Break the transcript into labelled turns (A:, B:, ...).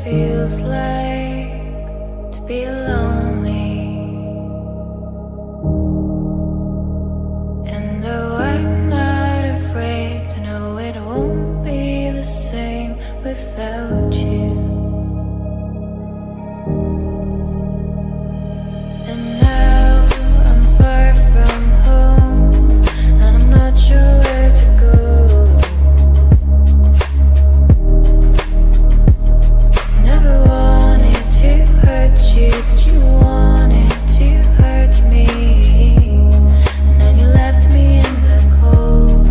A: feels like to be lonely. And though I'm not afraid to know it won't be the same without you. And now I'm far from home, and I'm not sure where to go. Never wanted to hurt you, but you wanted to hurt me. And then you left me in the cold.